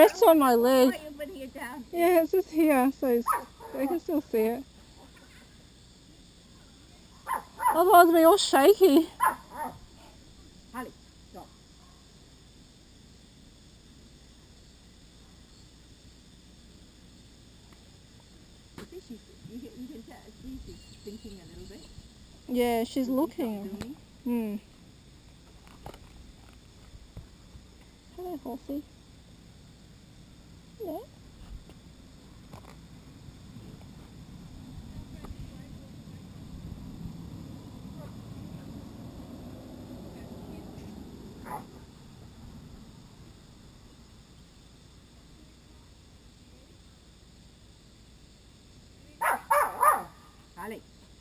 rests on my leg. Why you put it down? Yeah, it's just here, so they can still see it. Otherwise, it'll be all shaky. Holly, stop. I think you can tell, see she's thinking a little bit. Yeah, she's looking. Hello, horsey. Yeah. Holly.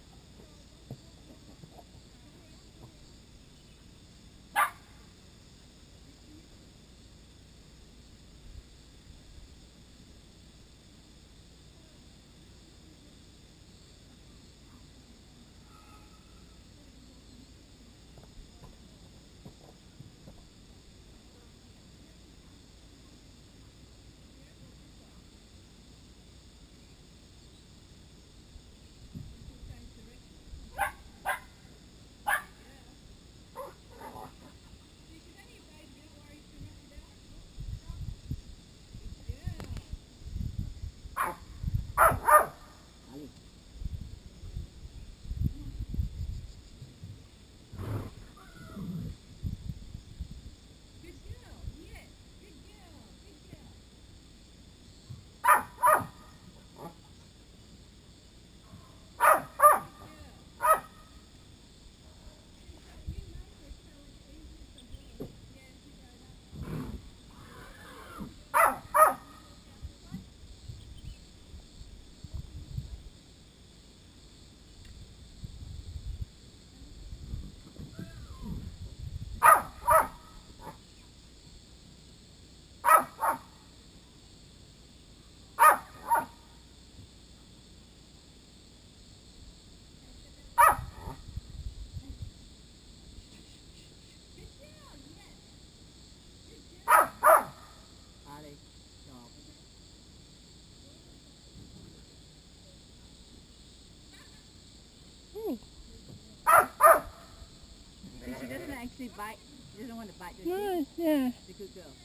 She doesn't actually bite. She doesn't want to bite the No, yeah. She's a good girl.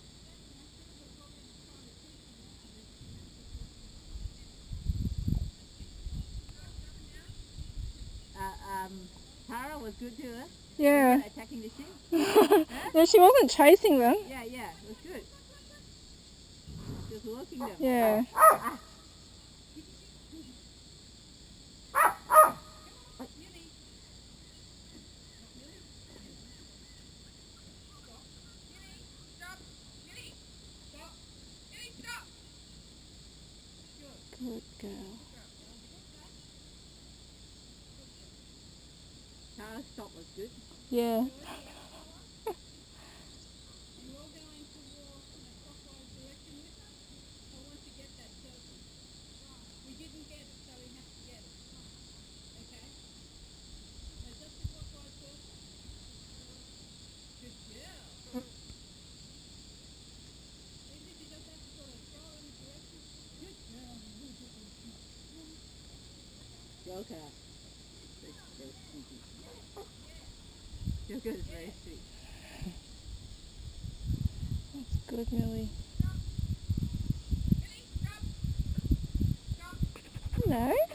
Tara was good to her. Yeah. Attacking the sheep. Huh? No, she wasn't chasing them. Yeah, it was good. Just looking them. Yeah. Good girl. Tara's stop was good. Yeah. Okay. Joker is very sweet. That's good, Millie. Hello.